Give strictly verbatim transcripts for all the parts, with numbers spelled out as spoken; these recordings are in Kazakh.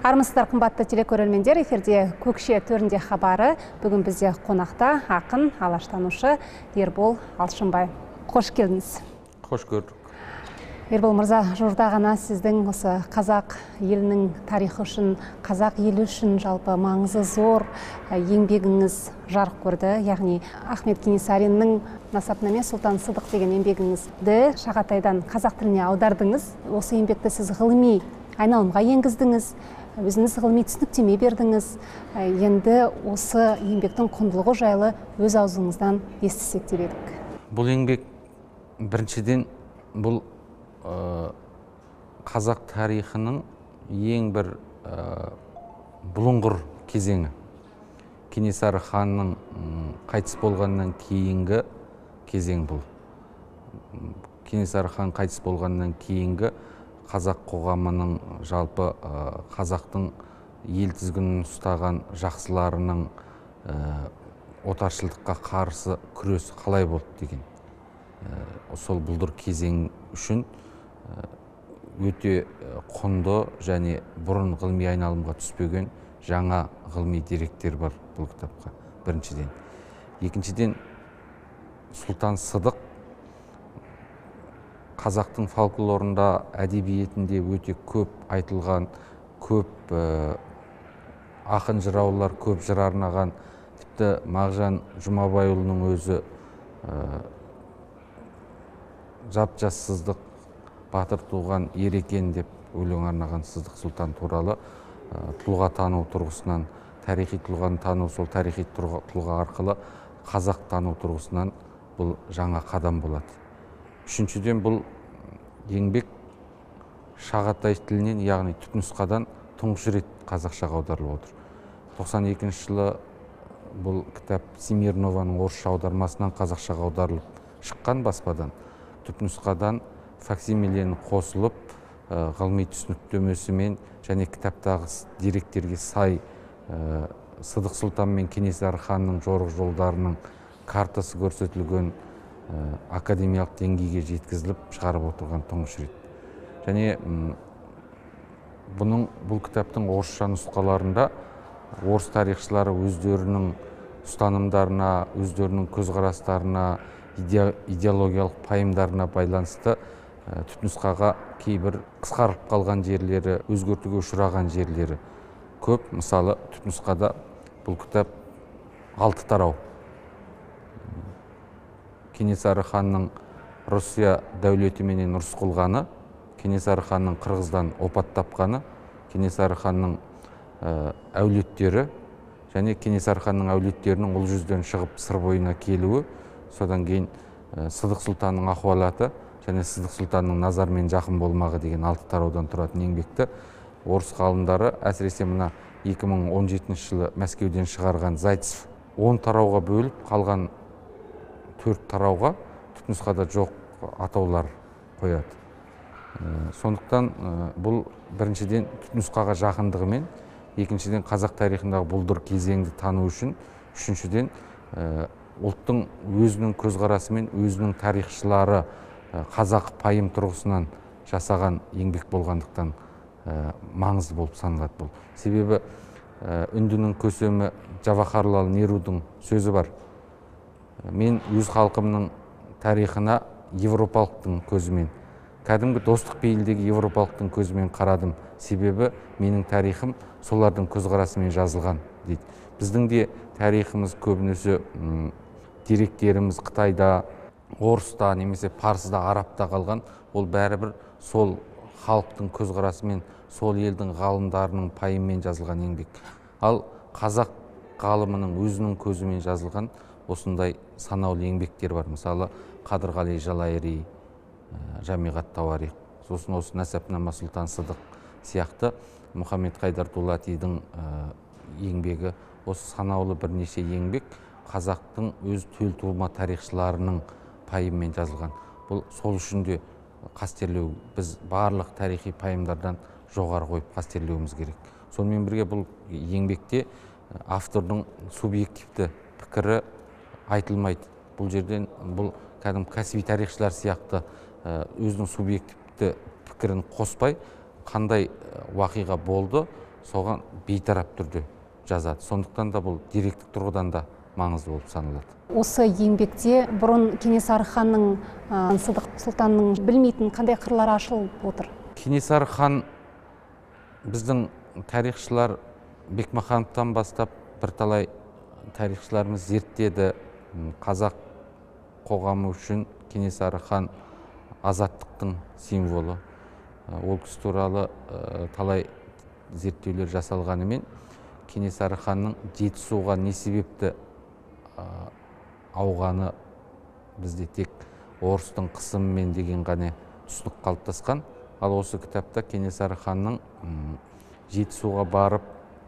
Армысыздар, қымбатты телекөрермендер, эфирде Көкше төрінде хабары. Бүгін бізде қонақта ақын, алаштанушы Ербол Алшынбай. Қош келдіңіз. Қош көрдік. Ербол мырза, жуырда ғана сіздің осы қазақ елінің тарихы үшін, қазақ елі үшін жалпы маңызы зор еңбегіңіз жарық көрді. Яғни Ахмет Кенесариннің Насапнаме Сұлтан Сыдық деген еңбегіңізді Шағатайдан қазақ тіліне аудардыңыз. Осы еңбекті сіз ғылыми айналымға енгіздіңіз, өзіңіз ғылыми түсініктеме бердіңіз. Енді осы еңбектің құндылығы жайлы өз аузыңыздан естісек деп едік. Бұл еңбек біріншіден бұл қазақ тарихының ең бір бұлыңғыр кезеңі. Кенесары ханның қайтыс болғаннан кейінгі кезең бұл. Кенесары хан қайтыс болғаннан кейінгі қазақ қоғамының, жалпы қазақтың ел тізгінін ұстаған жақсыларының отаршылдыққа қарсы күрес қалай болды деген. Сол бұлдыр кезең үшін өте құнды және бұрын ғылыми айналымға түспеген жаңа ғылыми деректер бар бұл кітапқа, біріншіден. Екіншіден, Сұлтан Сыдық қазақтың фольклорында, әдебиетінде өте көп айтылған, көп ақын жыраулар көп жыр арнаған, тіпті Мағжан Жұмабайұлының өзі жап-жас Сыздық батыр туған ер екен деп өлең арнаған Сыздық Сұлтан туралы тұлға тану тұрғысынан, тарихи тұлғаны тану, сол тарихи тұлға арқылы қазақ тану тұрғысынан бұл жаңа қадам болады. Үшіншіден, бұл еңбек Шағатай тілінен, яғни түпнұсқадан тұңғыш рет қазақшаға аударылып отыр. тоқсан екінші жылы бұл кітап Семирнованың орысша аудармасынан қазақшаға аударылып шыққан баспадан. Түпнұсқадан факсимиленің қосылып, ғылыми түсініктемесімен және кітаптағы деректерге сай Сыдық Сұлтан мен Кенесары ханның жорық жолдарының картасы көрсетілген академиялық деңгейге жеткізіліп шығарып отырған тұңғыш рет. Және бұның, бұл кітаптың орысша нұсқаларында орыс тарихшылары өздерінің ұстанымдарына, өздерінің көзқарастарына, идеологиялық пайымдарына байланысты түпнұсқаға кейбір қысқарып қалған жерлері, өзгертуге ұшыраған жерлері көп. Мысалы, түпнұсқада бұл кітап алты тарау. Кенесары ханның Русия дәулетіменен ұрыс қылғаны, Кенесары ханның Қырғыздан опат тапқаны, Кенесары ханның әулеттері және Кенесары ханның әулеттерінің ұл жүзден шығып сыр бойына келуі, содан кейін Сыдық Сұлтанның ахуалаты және Сыдық Сұлтанның назармен жақын болмағы деген алты тараудан тұратын еңбекті орыс ғалымдары, әсіресе мына екі мың он жетінші жылы Мәскеуден шығарған Зайцев он тарауға бөліп, қалған төрт тарауға түпнұсқада жоқ атаулар қояды. Сондықтан бұл біріншіден түпнұсқаға жақындығымен, екіншіден қазақ тарихындағы бұлдыр кезеңді тану үшін, үшіншіден ұлттың өзінің көзқарасымен, өзінің тарихшылары қазақ пайым тұрғысынан жасаған еңбек болғандықтан маңызды болып саналады бұл. Себебі үндінің көсемі Джавахарлал Нерудың сөзі бар. Мен өз халқымның тарихына европалықтың көзімен, кәдімгі достық пейілдегі европалықтың көзімен қарадым. Себебі менің тарихым солардың көзқарасымен жазылған дейді. Біздің де тарихымыз көбінесе деректеріміз Қытайда, Орыста, немесе Парсыда, Арапта қалған. Ол бәрібір сол халықтың көзқарасымен, сол елдің ғалымдарының пайымымен жазылған еңбек. Ал қазақ ғалымының өзінің көзімен жазылған осындай санаулы еңбектер бар. Мысалы, Қадырғали Жалайри, Жамиғат Тауарих, сосын осы Насапнама Сұлтан Сыдық сияқты Мұхаммед Қайдар Дулатидің еңбегі, осы санаулы бірнеше еңбек қазақтың өз төл тума тарихшыларының пайымымен жазылған. Бұл сол үшін де қастерлеу, біз барлық тарихи пайымдардан жоғары қойып қастерлеуіміз керек. Сонымен бірге бұл еңбекте автордың субъективті пікірі айтылмайды. Бұл жерден бұл кәдімгі кәсіби тарихшылар сияқты өзінің субъективті пікірін қоспай, қандай уақиға болды, соған бейтарап түрде жазады. Сондықтан да бұл деректік тұрғыдан да маңызды болып саналады. Осы еңбекте бұрын Кенесары ханның Сыдық сұлтанның білмейтін қандай қырлары ашылып отыр? Кенесары хан біздің тарихшылар Бекмахановтан бастап бірталай тарихшыларымыз зерттеді. Қазақ қоғамы үшін Кенесары хан азаттықтың символы. Ол кісі туралы талай зерттеулер жасалғанымен, Кенесары ханның Жетісуға не себепті ауғаны бізде тек орыстың қысымымен деген ғана түсінік қалыптасқан. Ал осы кітапта Кенесары ханның Жетісуға барып,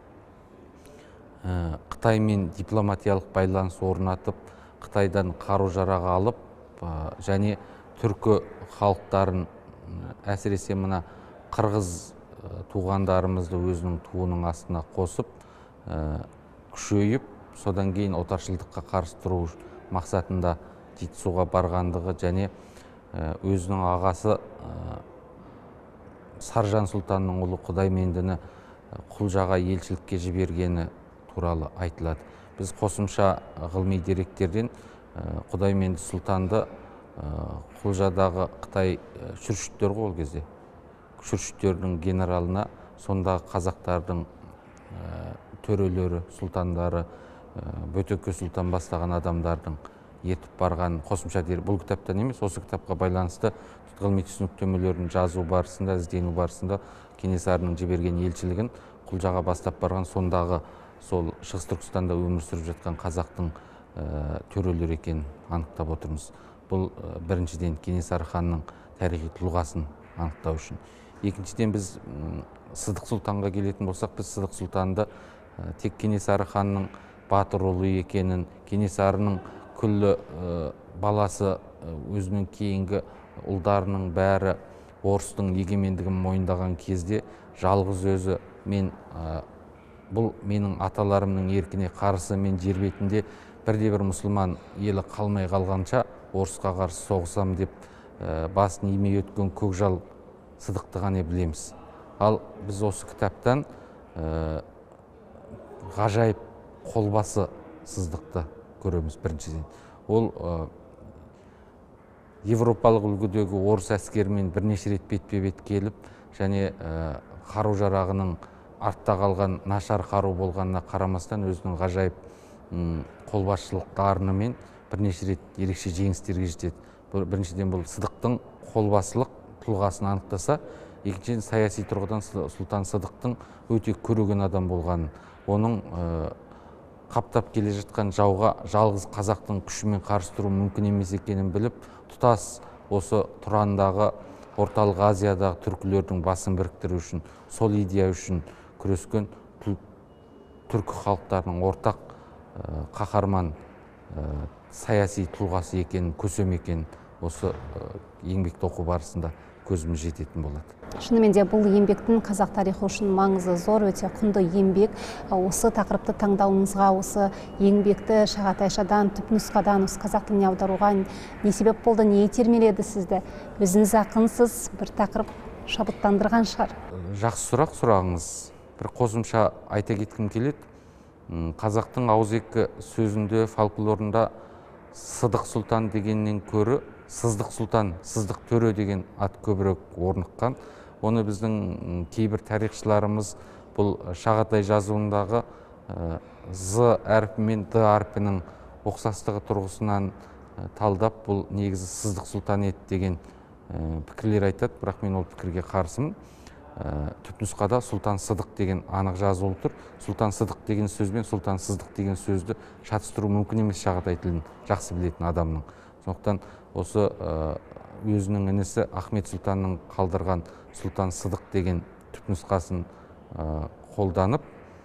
Қытаймен дипломатиялық байланыс орнатып, Қытайдан қару-жарақ алып, және түркі халықтарын, әсіресе мына қырғыз туғандарымызды өзінің туының астына қосып, күшейіп, содан кейін отаршылдыққа қарсы тұру мақсатында Жетісуға барғандығы және өзінің ағасы Саржан сұлтанның ұлы Құдаймендіні Құлжаға елшілікке жібергені туралы айтылады. Біз қосымша ғылыми деректерден Құдайменді сұлтанды Құлжадағы Қытай шүршіттер ғой ол кезде. Шүршіттердің генералына сондағы қазақтардың төрелері, сұлтандары, Бөтөке сұлтан бастаған адамдардың етіп барған қосымша дерек. Бұл кітаптан емес, осы кітапқа байланысты ғылыми түсініктемелерін жазу барысында, іздену барысында Кенесарының жіберген елшілігін Құлжаға бастап барған сондағы сол Шығыс Түркістанда өмір сүріп жатқан қазақтың төрелері екенін анықтап отырмыз. Бұл біріншіден Кенесары ханның тарихи тұлғасын анықтау үшін. Екіншіден біз Сыдық сұлтанға келетін болсақ, біз Сыдық сұлтанды тек Кенесары ханның батыр ұлы екенін, Кенесарының күллі баласы өзінің кейінгі ұлдарының бәрі орыстың егемендігін мойындаған кезде жалғыз өзі мен бұл менің аталарымның еркіне қарсы, мен жер бетінде бірде бір мұсылман елі қалмай қалғанша орысқа қарсы соғысам деп басын имей өткен көкжал Сыдықты ғана білеміз. Ал біз осы кітаптан ғажайып қолбасы Сыздықты көреміз біріншіден. Ол европалық үлгідегі орыс әскерімен бірнеше рет бетпе-бет келіп, және қару-жарағының артта қалған нашар қару болғанына қарамастан өзінің ғажайып қолбасшылық дарынымен бірнеше рет ерекше жеңістерге жетеді. Біріншіден бұл Сыдықтың қолбасылық тұлғасын анықтаса, екіншіден саяси тұрғыдан Сұлтан Сыдықтың өте көреген адам болғанын, оның қаптап келе жатқан жауға жалғыз қазақтың күшімен қарсы тұру мүмкін емес екенін біліп, тұтас осы Тұрандағы, Орталық Азиядағы түркілердің басын біріктіру үшін, сол идея үшін күрескен түркі халықтарының ортақ қаһарман саяси тұлғасы екенін, көсем екенін осы еңбекті оқу барысында көзіміз жететін болады. Шынымен де бұл еңбектің қазақ тарихы үшін маңызы зор, өте құнды еңбек. Осы тақырыпты таңдауыңызға, осы еңбекті шағатайшадан, түпнұсқадан осы қазақ тіліне аударуға не себеп болды, не итермеледі сізді? Өзіңіз ақынсыз, бір тақырып шабыттандырған шығар. Жақсы сұрақ сұрағыңыз. Бір қосымша айта кеткім келеді. Қазақтың ауызекі сөзінде, фольклорында Сыдық сұлтан дегеннен көрі Сыздық сұлтан, Сыздық төре деген ат көбірек орныққан. Оны біздің кейбір тарихшыларымыз бұл Шағатай жазуындағы З әрпі мен Д әрпінің ұқсастығы тұрғысынан талдап, бұл негізі Сыздық сұлтан еді деген пікірлер айтады, бірақ мен ол пікірге қарсымын. Түпнұсқада Сұлтан Сыдық деген анық жазылып тұр. Сұлтан Сыдық деген сөзбен Сұлтан Сыздық деген сөзді шатыстыру мүмкін емес Шағатай тілін жақсы білетін адамның. Сондықтан осы өзінің інісі Ахмет Сұлтанның қалдырған Сұлтан Сыдық деген түпнұсқасын қолданып,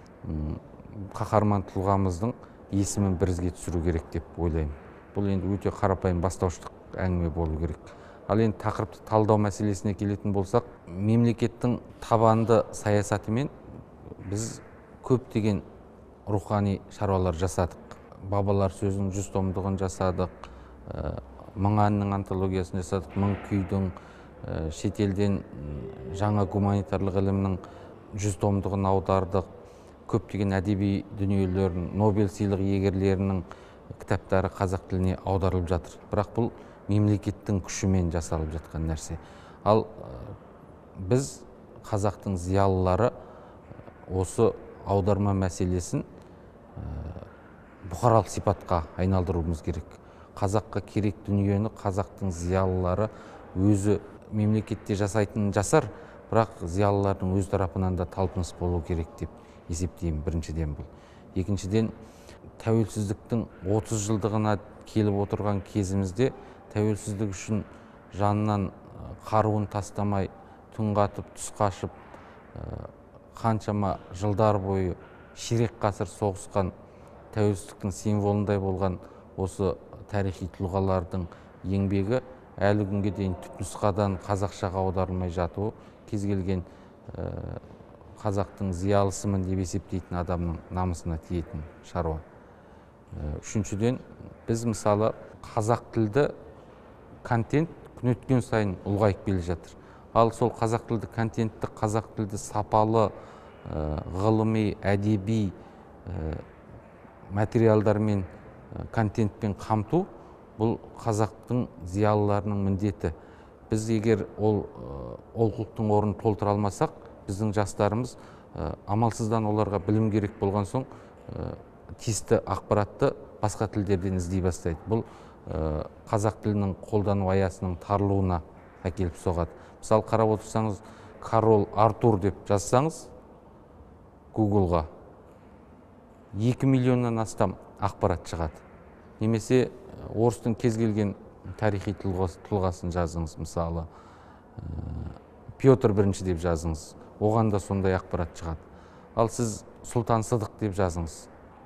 қаһарман тұлғамыздың есімін бірізге түсіру керек деп ойлаймын. Бұл енді өте қарапайым бастауыштық әңгіме болу керек. Ал енді тақырыпты талдау мәселесіне келетін болсақ, мемлекеттің табанды саясатымен біз көптеген рухани шаруалар жасадық. Бабалар сөзінің жүз томдығын жасадық, мың әннің антологиясын жасадық, мың күйдің, шетелден жаңа гуманитарлық ілімнің жүз томдығын аудардық. Көптеген әдеби дүниелерін, Нобель сыйлық иегерлерінің кітаптары қазақ тіліне аударылып жатыр. Бірақ бұл мемлекеттің күшімен жасалып жатқан нәрсе. Ал біз қазақтың зиялылары осы аударма мәселесін бұқаралық сипатқа айналдыруымыз керек. Қазаққа керек дүниені қазақтың зиялылары өзі мемлекетте жасайтынын жасар, бірақ зиялылардың өз тарапынан да талпыныс болу керек деп есептеймін. Біріншіден бұл. Екіншіден, тәуелсіздіктің отыз жылдығына келіп отырған кезімізде тәуелсіздік үшін жанынан қаруын тастамай, түн қатып, түс қашып, қаншама жылдар бойы ширек ғасыр соғысқан, тәуелсіздіктің символындай болған осы тарихи тұлғалардың еңбегі әлі күнге дейін түпнұсқадан қазақшаға аударылмай жатуы кез келген қазақтың зиялысымын деп есептейтін адамның намысына тиетін шаруа. Үшіншіден, біз мысалы қазақ тілді контент күн өткен сайын ұлғайып келе жатыр. Ал сол қазақ тілді контентті, қазақ тілді сапалы, ғылыми, әдеби материалдармен, контентпен қамту бұл қазақтың зиялыларының міндеті. Біз егер ол олқылықтың орнын толтыра алмасақ, біздің жастарымыз амалсыздан оларға білім керек болған соң тиісті ақпаратты басқа тілдерден іздей бастайды. Бұл қазақ тілінің қолдану аясының тарылуына әкеліп соғады. Мысалы, қарап отырсаңыз, король Артур деп жазсаңыз Гуглға екі миллионнан астам ақпарат шығады. Немесе орыстың кез келген тарихи тұлғасын жазыңыз, мысалы Петр бірінші деп жазыңыз, оған да сондай ақпарат шығады. Ал сіз Сұлтан Сыдық деп жазыңыз,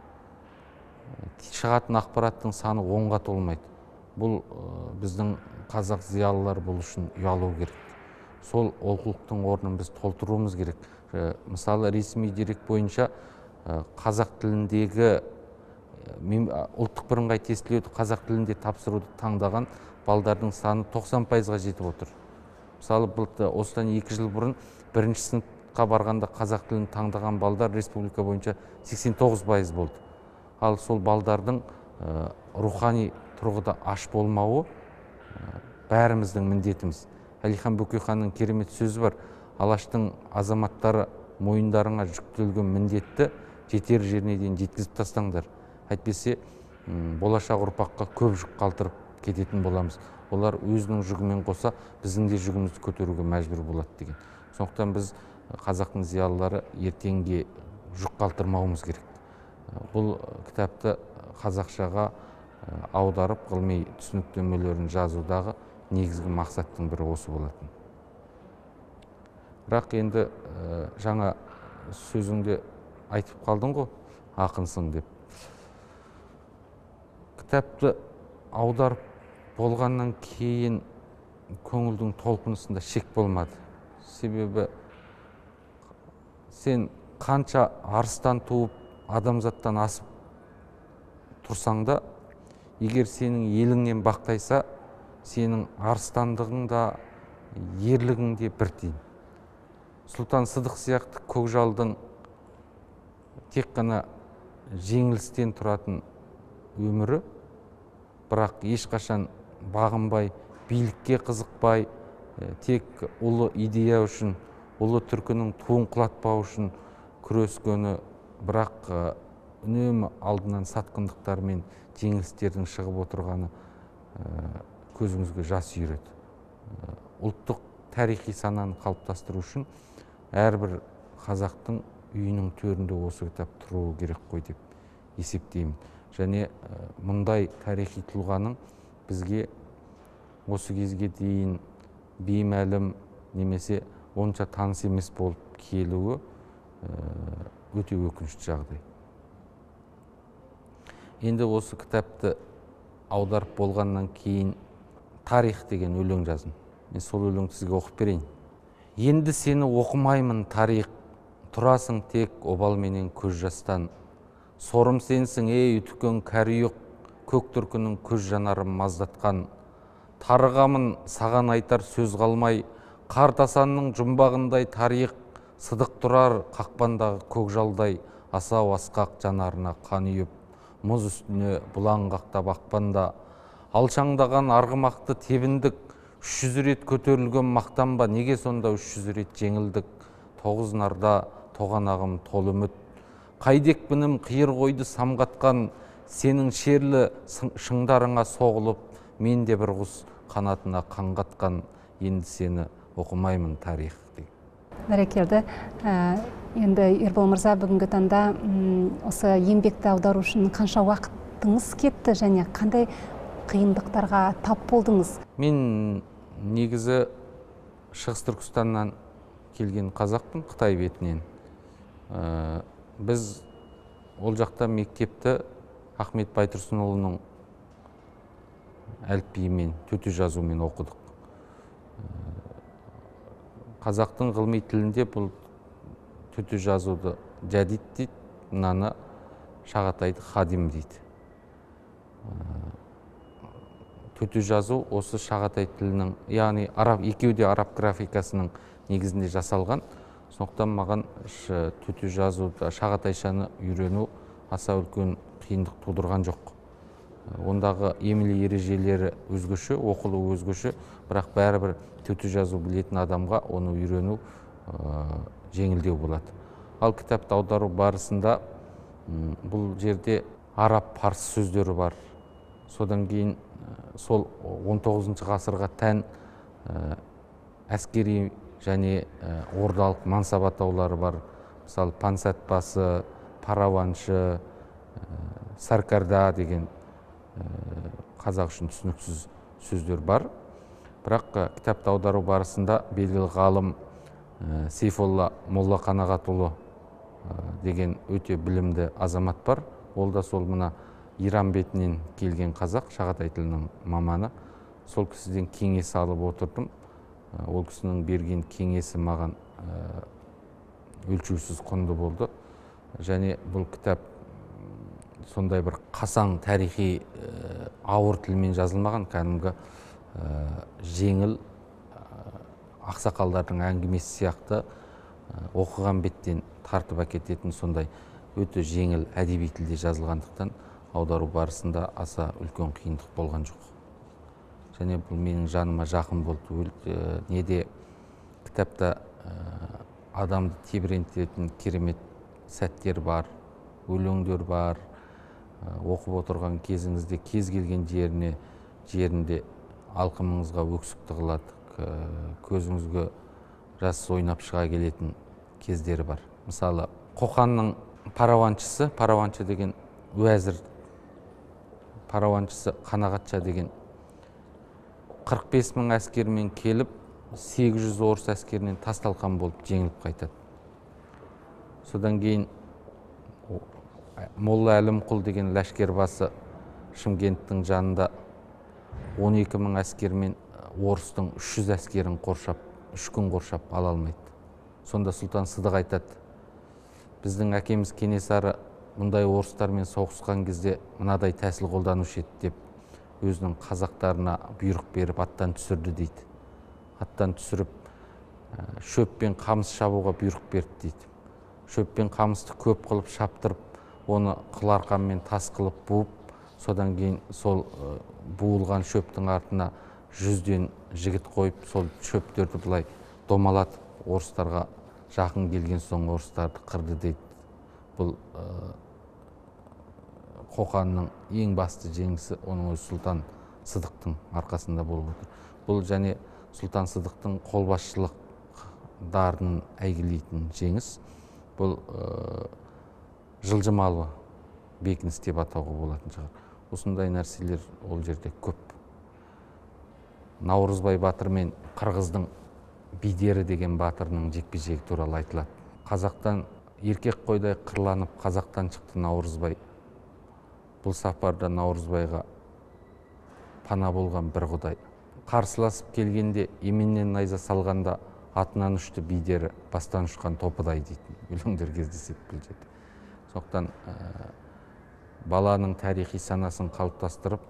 шығатын ақпараттың саны онға толмайды. Бұл біздің қазақ зиялылар бұл үшін ұялу керек. Сол олқылықтың орнын біз толтыруымыз керек. Мысалы, ресми дерек бойынша қазақ тіліндегі ұлттық бірыңғай тестілеуді қазақ тілінде тапсыруды таңдаған балдардың саны тоқсан пайызға жетіп отыр. Мысалы, осыдан екі жыл бұрын бірінші сыныпқа барғанда қазақ тілін таңдаған балдар республика бойынша сексен тоғыз пайыз болды. Ал сол балдардың рухани тұрғыда аш болмауы бәріміздің міндетіміз. Әлихан Бөкейханның керемет сөзі бар: Алаштың азаматтары мойындарыңа жүктелген міндетті жетер жеріне дейін жеткізіп тастаңдар. Әйтпесе болашақ ұрпаққа көп жүк қалтырып кететін боламыз. Олар өзінің жүгімен қоса біздің де жүгімізді көтеруге мәжбүр болады деген. Сондықтан біз қазақтың зиялылары ертеңге жүк қалтырмауымыз керек. Бұл кітапты қазақшаға аударып ғылыми түсініктемелерін жазудағы негізгі мақсаттың бірі осы болатын. Бірақ енді жаңа сөзіңде айтып қалдың ғой, ақынсың деп. Кітапты аударып болғаннан кейін көңілдің толқынысында шек болмады. Себебі сен қанша арыстан туып, адамзаттан асып тұрсаң да, егер сенің еліңнен бақтайса, сенің арыстандығың да, ерлігің де бір тиын. Сұлтан Сыдық сияқты көкжалдың тек қана жеңілістен тұратын өмірі, бірақ ешқашан бағынбай, билікке қызықпай, тек ұлы идея үшін, ұлы түркінің туын құлатпау үшін күрескені, бірақ үнемі алдынан сатқындықтар мен жеңілістердің шығып отырғаны көзіңізге жас үйіреді. Ұлттық тарихи сананы қалыптастыру үшін әрбір қазақтың үйінің төрінде осы кітап тұруы керек қой деп есептеймін. Және мұндай тарихи тұлғаның бізге осы кезге дейін беймәлім немесе онша таныс емес болып келуі өте өкінішті жағдай. Енді осы кітапты аударып болғаннан кейін тарих деген өлең жаздым. Мен сол өлеңді сізге оқып берейін. Енді сені оқымаймын тарих, тұрасың тек обал менен көз жастан. Сорым сенсің ей үтіккен кәріюқ, көк түркінің көз жанарым маздатқан. Тарығамын саған айтар сөз қалмай, қартасанның жұмбағындай тарих, Сыдық тұрар қақпандағы көкжалдай, асау асқақ жанарына қан үйіп, мұз үстіне бұлаң қақтап ақпанда, алшаңдаған арғымақты тебіндік, үш жүз рет көтерілген мақтанба, неге сонда үш жүз рет жеңілдік, тоғыз нарда тоғанағым толы үміт, қайдекпінім қиыр қойды самғатқан, сенің шерлі шыңдарыңа соғылып, мен де бір құс қанатына қанғатқан, енді сені оқымаймын тарих. Бәрекелді. Енді Ербол мырза, бүгінгі таңда осы еңбекті аудару үшін қанша уақытыңыз кетті және қандай қиындықтарға тап болдыңыз? Мен негізі Шығыс Түркістаннан келген қазақпын, Қытай бетінен. Біз ол жақта мектепті Ахмет Байтұрсынұлының әліпбиімен, төте жазумен оқыдық. Қазақтың ғылыми тілінде бұл төте жазуды жәдид дейді, мынаны Шағатайды хадим дейді. Төте жазу осы Шағатай тілінің, яғни араб, екеуі де араб графикасының негізінде жасалған. Сондықтан маған төте жазуды, шағатайшаны үйрену аса үлкен қиындық тудырған жоқ. Ондағы емле ережелері өзгеше, оқылу өзгеше, бірақ бәрібір төте жазу білетін адамға оны үйрену жеңілдеу болады. Ал кітапты аудару барысында бұл жерде араб, парсы сөздері бар. Содан кейін сол он тоғызыншы ғасырға тән әскери және ордалық мансап атаулары бар. Мысалы, пансатбасы, параваншы, саркарда деген қазақ үшін түсініксіз сөздер бар. Бірақ кітапты аудару барысында белгілі ғалым Сейфолла Молла Қанағатұлы деген өте білімді азамат бар. Ол да сол мына Иран бетінен келген қазақ, Шағатай тілінің маманы. Сол кісіден кеңес алып отырдым. Ол кісінің берген кеңесі маған өлшеусіз құнды болды. Және бұл кітап сондай бір қасаң тарихи ауыр тілмен жазылмаған, кәдімгі жеңіл ақсақалдардың әңгімесі сияқты оқыған беттен тартып әкететін сондай өте жеңіл әдеби тілде жазылғандықтан аудару барысында аса үлкен қиындық болған жоқ. Және бұл менің жаныма жақын болды. Неде кітапта адамды тебірентетін керемет сәттер бар, өлеңдер бар. Оқып отырған кезіңізде кез келген жеріне, жерінде алқымыңызға өксік тығылады, көзіңізге жас ойнап шыға келетін кездері бар. Мысалы, Қоқанның параваншысы, параваншы деген уәзір, параваншысы Қанағатша деген қырық бес мың әскермен келіп, сегіз жүз орыс әскерінен тас-талқан болып жеңіліп қайтады. Содан кейін Молла Әлімқұл деген ләшкербасы Шымкенттің жанында он екі мың әскермен орыстың үш жүз әскерін қоршап, үш күн қоршап ала алмайды. Сонда Сұлтан Сыдық айтады: біздің әкеміз Кенесары мұндай орыстармен соғысқан кезде мынадай тәсіл қолданушы еді деп өзінің қазақтарына бұйрық беріп аттан түсірді дейді. Аттан түсіріп шөп пен қамыс шабуға бұйрық берді дейді. Шөп пен қамысты көп қылып шаптырып, оны қыл арқанмен тас қылып буып, содан кейін сол буылған шөптің артына жүзден жігіт қойып, сол шөптерді былай домалатып, орыстарға жақын келген соң орыстарды қырды дейді. Бұл Қоқанның ең басты жеңісі оның өзі Сұлтан Сыдықтың арқасында болып отыр. Бұл және Сұлтан Сыдықтың қолбасшылық дарынын әйгілейтін жеңіс. Бұл жылжымалы бекініс деп атауға болатын шығар. Осындай нәрселер ол жерде көп. Наурызбай батыр мен Қырғыздың Бидері деген батырының жекпе-жегі туралы айтылады. Қазақтан еркек қойдай қырланып, қазақтан шықты Наурызбай. Бұл сапарда Наурызбайға пана болған бір құдай. Қарсыласып келгенде, еменнен найза салғанда, атынан ұшты Бидері, бастан ұшқан топыдай дейтін өлеңдер кездеседі бұл жерде. Сондықтан баланың тарихи санасын қалыптастырып,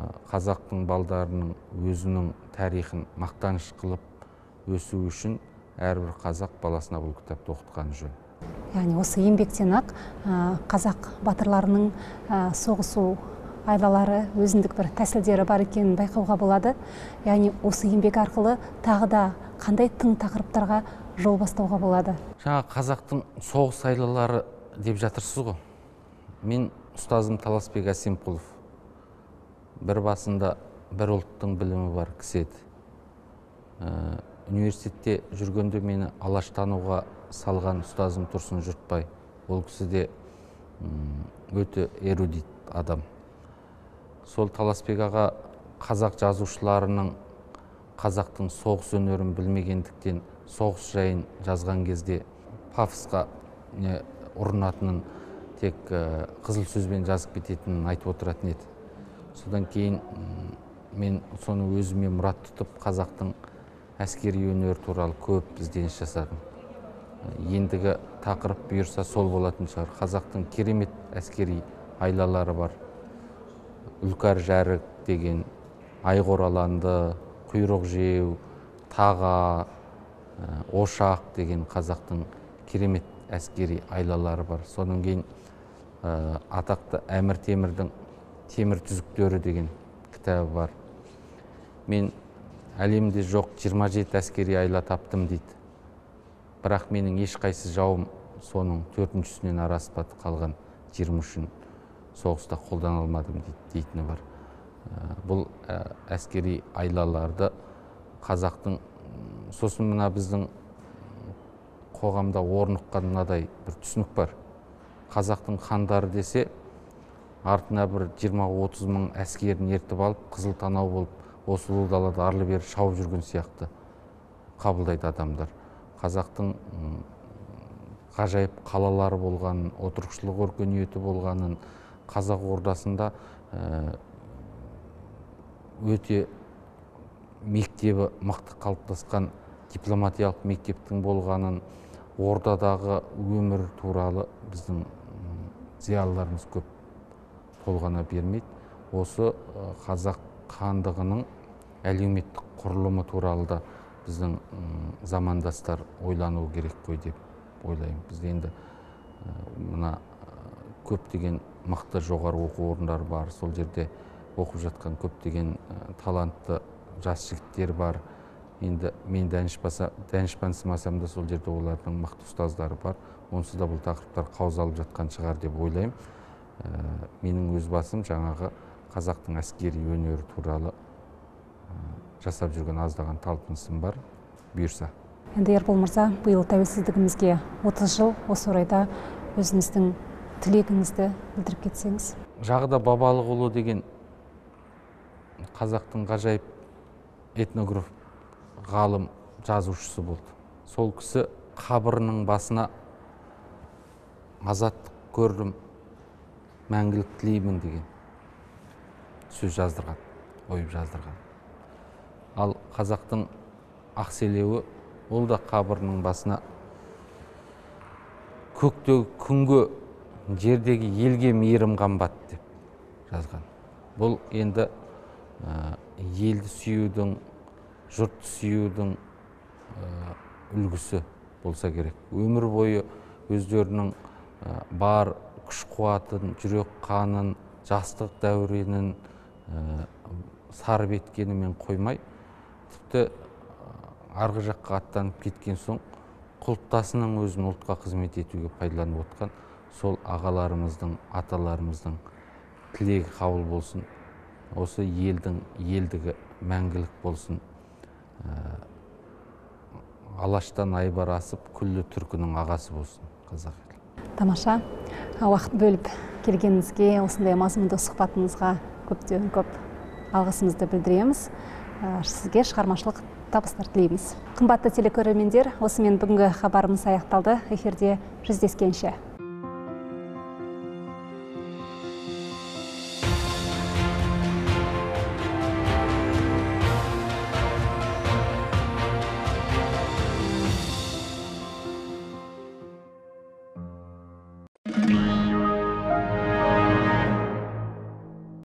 қазақтың балдарының өзінің тарихын мақтаныш қылып өсу үшін әрбір қазақ баласына бұл кітапты оқытқаны жөн. Яғни осы еңбектен ақ қазақ батырларының соғысу айлалары, өзіндік бір тәсілдері бар екенін байқауға болады. Яғни осы еңбек арқылы тағы да қандай тың тақырыптарға жол бастауға болады? Жаңа қазақтың соғыс айлалары деп жатырсыз ғой. Мен ұстазым Таласбек Әсемқұлов. Бір басында бір ұлттың білімі бар кісі еді. Университетте жүргенде мені алаштануға салған ұстазым Тұрсын Жұртбай. Ол кісі де өте эрудит адам. Сол Таласбек аға қазақ жазушыларының қазақтың соғыс өнерін білмегендіктен соғыс жайын жазған кезде пафосқа ұрынатынын, тек қызыл сөзбен жазып кететінін айтып отыратын еді. Содан кейін мен соны өзіме мұрат тұтып қазақтың әскери өнер туралы көп ізденіс жасадым. Ендігі тақырып бұйырса сол болатын шығар. Қазақтың керемет әскери айлалары бар. Үлкар Жәрік деген, Айғораланды, Құйрық жеу, Таға, Ошақ деген қазақтың керемет әскери айлалары бар. Содан кейін атақты Әмір Темірдің Темір түзіктері деген кітабы бар. Мен әлемде жоқ жиырма жеті әскери айла таптым дейді. Бірақ менің ешқайсы жауым соның төртіншісінен араспады, қалған жиырма үшін соғыста қолдана алмадым дейтіні бар. Бұл әскери айлаларды қазақтың, сосын мына біздің қоғамда орныққан мынадай бір түсінік бар. Қазақтың хандары десе, артына бір жиырма отыз мың әскерін ертіп алып, қызыл танау болып, осы ұлы далада арлы-бері шауып жүрген сияқты қабылдайды адамдар. Қазақтың ғажайып қалалары болғанын, отырықшылық өркениеті болғанын, қазақ ордасында өте мектебі мықты қалыптасқан дипломатиялық мектептің болғанын, ордадағы өмір туралы біздің зиялыларымыз көп толғана бермейді. Осы қазақ хандығының әлеуметтік құрылымы туралы да біздің замандастар ойлануы керек қой деп ойлаймын. Біз енді мына көптеген мықты жоғары оқу орындары бар. Сол жерде оқып жатқан көптеген талантты жас жігіттер бар. Енді мен данышпансымасам да сол жерде олардың мықты ұстаздары бар. Онсыз да бұл тақырыптар қаузалып жатқан шығар деп ойлаймын. Менің өз басым жаңағы қазақтың әскери өнері туралы жасап жүрген аздаған талпынысым бар, бұйырса. Енді Ербол мырза, биыл тәуелсіздігімізге отыз жыл, осы орайда өзіңіздің тілегіңізді білдіріп кетсеңіз. Жағда Бабалықұлы деген қазақтың ғажайып этнограф, ғалым, жазушысы болды. Сол кісі қабірінің басына азаттық көрдім, мәңгілік тілеймін деген сөз жаздырған, ойып жаздырған. Ал қазақтың Ақселеуі, ол да қабірінің басына көктегі күнге, жердегі елге мейірім қымбат деп жазған. Бұл енді елді сүюдің, жұртты сүюдің үлгісі болса керек. Өмір бойы өздерінің бар күш қуатын, жүрек қанын, жастық дәуренін сарып еткенімен қоймай, тіпті арғы жаққа аттанып кеткен соң құлыптасының өзін ұлтқа қызмет етуге пайдаланып отқан сол ағаларымыздың, аталарымыздың тілегі қабыл болсын. Осы елдің елдігі мәңгілік болсын. Алаштан айбар асып, күллі түркінің ағасы болсын қазақ елі. Тамаша. Уақыт бөліп келгеніңізге, осындай мазмұнды сұхбатыңызға көптен көп алғысымызды білдіреміз. Сізге шығармашылық табыстар тілейміз. Қымбатты телекөрермендер, осымен бүгінгі хабарымыз аяқталды. Эфирде жүздескенше.